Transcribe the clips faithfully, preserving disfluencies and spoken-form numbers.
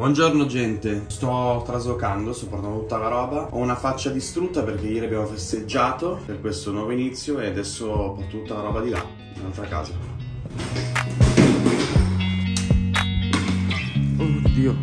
Buongiorno gente, sto traslocando, sto portando tutta la roba. Ho una faccia distrutta perché ieri abbiamo festeggiato per questo nuovo inizio e adesso porto tutta la roba di là, in un'altra casa. Oddio.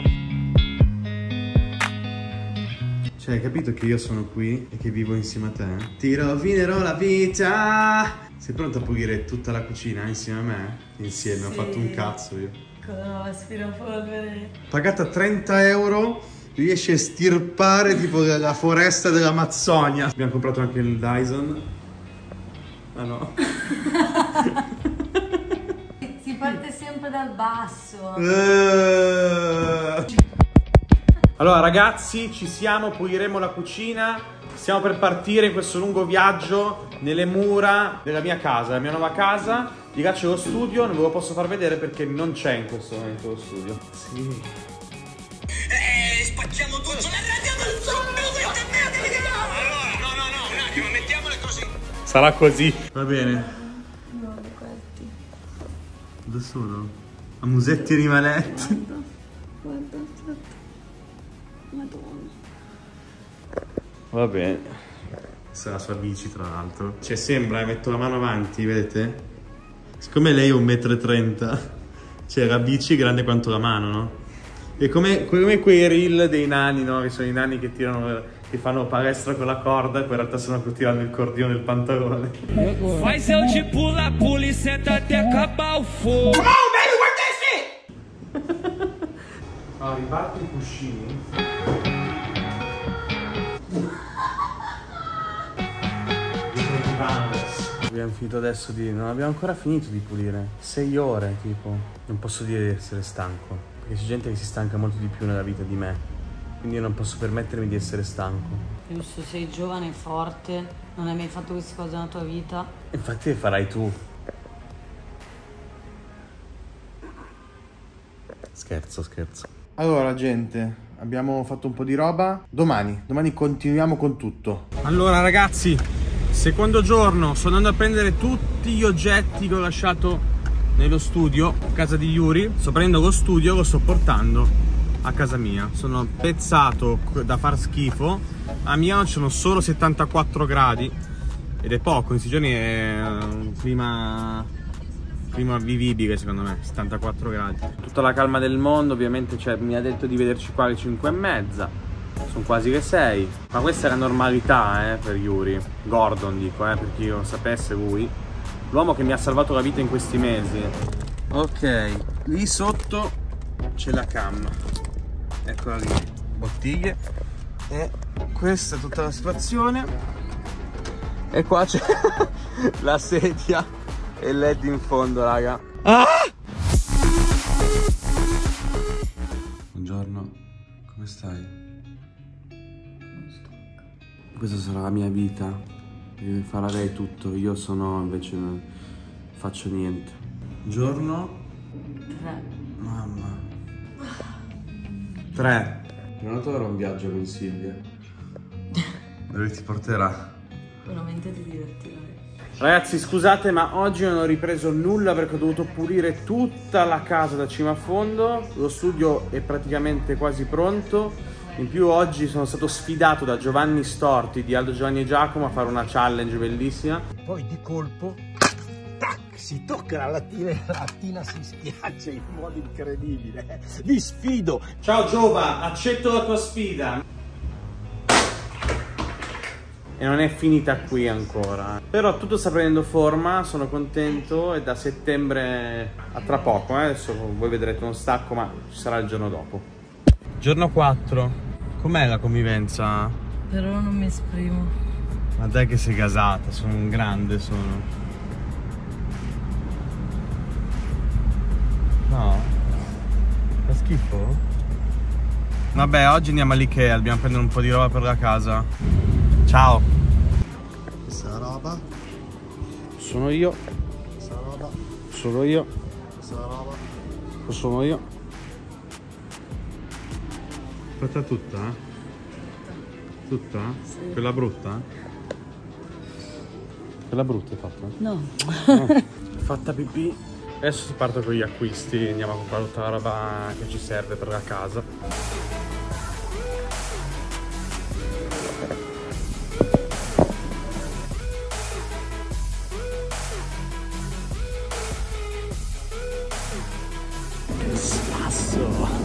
Cioè, hai capito che io sono qui e che vivo insieme a te? Ti rovinerò la vita. Sei pronto a pulire tutta la cucina insieme a me? Insieme, sì. Ho fatto un cazzo io. Con l'aspirapolvere. Pagata trenta euro, riesci a stirpare tipo la foresta dell'Amazzonia. Abbiamo comprato anche il Dyson. Ah no. Si parte sempre dal basso. Allora ragazzi, ci siamo, puliremo la cucina. Stiamo per partire in questo lungo viaggio nelle mura della mia casa, la mia nuova casa. Di là c'è lo studio, non ve lo posso far vedere perché non c'è in questo momento lo studio. Sì. Eh, spacchiamo tutto la radio del zombie. Allora, no, no, no, un attimo, mettiamo le cose. Sarà così. Va bene. No, questi. Dove sono? A Musetti e Rimanetti. Guarda, guarda, aspetta. Madonna. Va bene. Questa è la sua bici tra l'altro. Cioè sembra, metto la mano avanti, vedete? Siccome lei è un metro e trenta, cioè la bici grande quanto la mano, no? È come, come quei reel dei nani, no? Che sono i nani che tirano, che fanno palestra con la corda e poi in realtà stanno tirando il cordione del pantalone. Faz eu te pular, puliceta até acabar o fogo. Come on, baby, work that shit! Ah, riparti i cuscini. Abbiamo finito adesso di... non abbiamo ancora finito di pulire. Sei ore tipo. Non posso dire di essere stanco, perché c'è gente che si stanca molto di più nella vita di me. Quindi io non posso permettermi di essere stanco. Giusto, sei giovane e forte, non hai mai fatto queste cose nella tua vita. Infatti le farai tu. Scherzo, scherzo. Allora gente, abbiamo fatto un po' di roba. Domani, domani continuiamo con tutto. Allora ragazzi, secondo giorno, sto andando a prendere tutti gli oggetti che ho lasciato nello studio, a casa di Yuri. Sto prendendo lo studio e lo sto portando a casa mia. Sono pezzato da far schifo. A Milano ci sono solo settantaquattro gradi ed è poco, in questi giorni è un clima, clima vivibile secondo me, settantaquattro gradi. Tutta la calma del mondo, ovviamente, cioè, mi ha detto di vederci qua alle cinque e mezza. Sono quasi le sei. Ma questa è la normalità eh, per Yuri. Gordon dico, eh, per chi lo sapesse lui. L'uomo che mi ha salvato la vita in questi mesi. Ok, lì sotto c'è la cam. Eccola lì, bottiglie. E questa è tutta la situazione. E qua c'è la sedia e il led in fondo, raga. Ah! Buongiorno, come stai? Questa sarà la mia vita, farà lei tutto, io sono invece non faccio niente. Giorno? Tre. Mamma. Tre. Non avrò un viaggio con Silvia. Dove ti porterà? Veramente ti divertirai. Ragazzi scusate ma oggi non ho ripreso nulla perché ho dovuto pulire tutta la casa da cima a fondo. Lo studio è praticamente quasi pronto. In più oggi sono stato sfidato da Giovanni Storti di Aldo, Giovanni e Giacomo a fare una challenge bellissima. Poi di colpo, tac, si tocca la lattina e la lattina si schiaccia in modo incredibile. Vi sfido! Ciao Giova, accetto la tua sfida. E non è finita qui ancora. Però tutto sta prendendo forma, sono contento e da settembre a tra poco, eh? Adesso voi vedrete uno stacco ma ci sarà il giorno dopo. Giorno quattro. Com'è la convivenza? Però non mi esprimo. Ma dai che sei gasata, sono un grande, sono. No? Fa schifo? Vabbè, oggi andiamo all'Ikea, dobbiamo prendere un po' di roba per la casa. Ciao! Questa è la roba. Sono io. Questa è la roba. Sono io. Questa è la roba. Sono io. Fatta tutta? Tutta? Sì. Quella brutta? Quella brutta è fatta? No. No. Fatta pipì Adesso si parte con gli acquisti, andiamo a comprare tutta la roba che ci serve per la casa. Che spasso!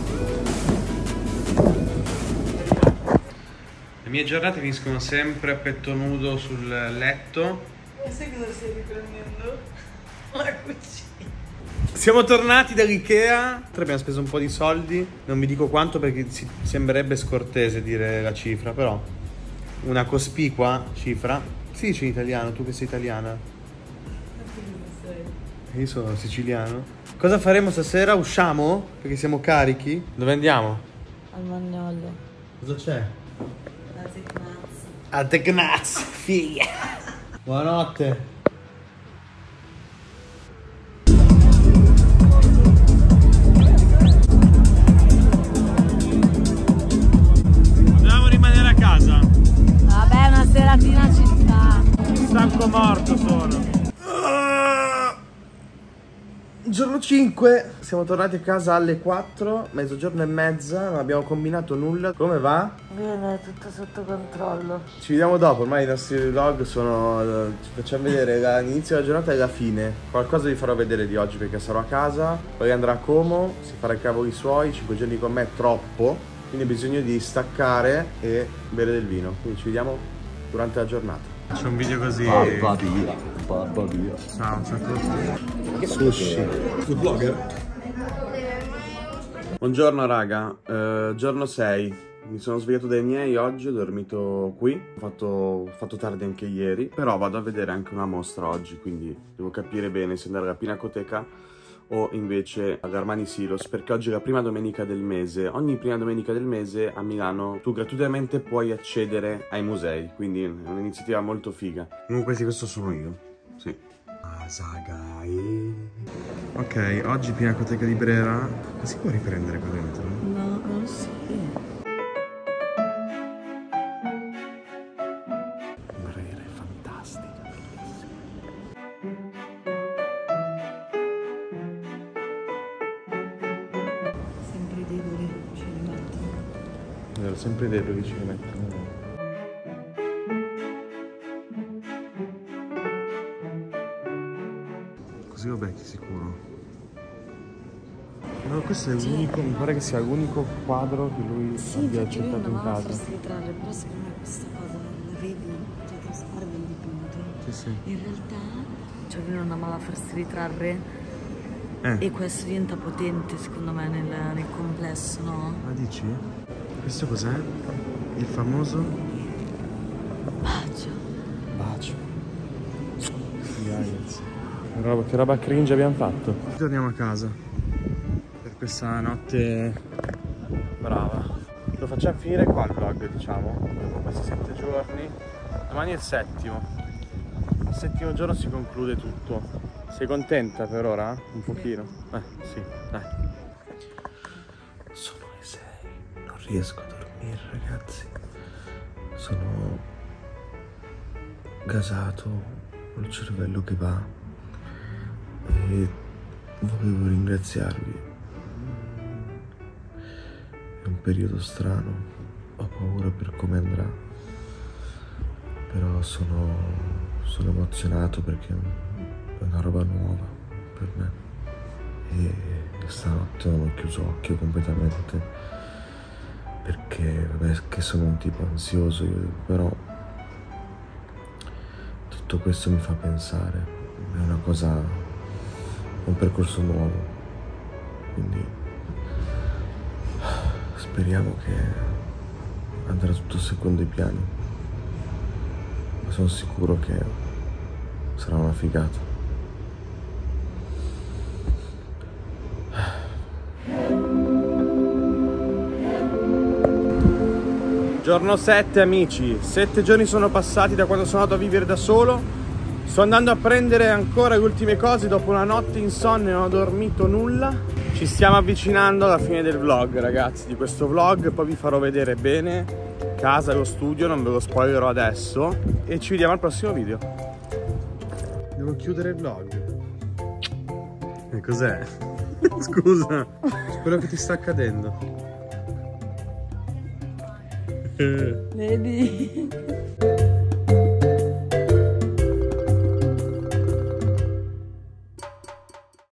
Le mie giornate finiscono sempre a petto nudo sul letto. E sai cosa stai riprendendo? La cucina. Siamo tornati dall'Ikea, abbiamo speso un po' di soldi, non vi dico quanto perché si, sembrerebbe scortese dire la cifra, però una cospicua cifra. Si dice in italiano, tu che sei italiana? Io sono siciliano. Cosa faremo stasera? Usciamo? Perché siamo carichi? Dove andiamo? Al Magnolio. Cosa c'è? La Tecnaz. A Tecnaz, figlia. Buonanotte. Dobbiamo rimanere a casa. Vabbè, una seratina ci sta. Stanco morto sono. Giorno cinque, siamo tornati a casa alle quattro, mezzogiorno e mezza, non abbiamo combinato nulla. Come va? Bene, tutto sotto controllo. Ci vediamo dopo, ormai i nostri vlog sono... ci facciamo vedere l'inizio della giornata e la fine. Qualcosa vi farò vedere di oggi perché sarò a casa, poi andrà a Como, si farà i cavoli suoi, cinque giorni con me è troppo, quindi ho bisogno di staccare e bere del vino. Quindi ci vediamo durante la giornata. C'è un video così. Babba via, babba via. Ciao, ciao a tutti. Sushi. Tu vlogger? Buongiorno raga, eh, giorno sei. Mi sono svegliato dai miei oggi, ho dormito qui. Ho fatto, ho fatto tardi anche ieri. Però vado a vedere anche una mostra oggi, quindi devo capire bene se andare alla Pinacoteca o invece ad Armani Silos, perché oggi è la prima domenica del mese. Ogni prima domenica del mese a Milano tu gratuitamente puoi accedere ai musei, quindi è un'iniziativa molto figa. Comunque sì, questo sono io. Sì. Asagai. Ok, oggi Pinacoteca di Brera. Ma si può riprendere qua dentro? No, non so. Brera è fantastica, bellissima. Sempre deboli ci rimettono. Ero sempre deboli ci rimettono. Così lo becchi sicuro. No, questo è l'unico, mi pare che sia l'unico quadro che lui Sì, abbia perché lui accettato in andava a casa. farsi ritrarre, però secondo me questa cosa la vedi, cioè trasparve il dipinto. Sì, sì. In realtà, cioè lui non amava farsi ritrarre Eh. e questo diventa potente secondo me nel, nel complesso, no? Ma dici? Questo cos'è? Il famoso Bacio. bacio. Ragazzi. Che roba, che roba cringe abbiamo fatto. Torniamo a casa per questa notte brava. Lo facciamo finire qua il vlog, diciamo, dopo questi sette giorni. Domani è il settimo. Il settimo giorno si conclude tutto. Sei contenta per ora? Un pochino? Eh, sì, dai. Sono le sei, non riesco a dormire, ragazzi. Sono gasato, ho il cervello che va e volevo ringraziarvi. È un periodo strano, ho paura per come andrà, però sono, sono emozionato perché è una roba nuova per me e stanotte non ho chiuso occhio completamente perché vabbè che sono un tipo ansioso io, però tutto questo mi fa pensare, è una cosa, è un percorso nuovo, quindi speriamo che andrà tutto secondo i piani, ma sono sicuro che sarà una figata. Giorno sette amici, sette giorni sono passati da quando sono andato a vivere da solo. Sto andando a prendere ancora le ultime cose dopo una notte insonne, non ho dormito nulla. Ci stiamo avvicinando alla fine del vlog, ragazzi, di questo vlog. Poi vi farò vedere bene casa e lo studio, non ve lo spoilerò adesso. E ci vediamo al prossimo video. Devo chiudere il vlog. E cos'è? Scusa, quello che ti sta accadendo. Vedi?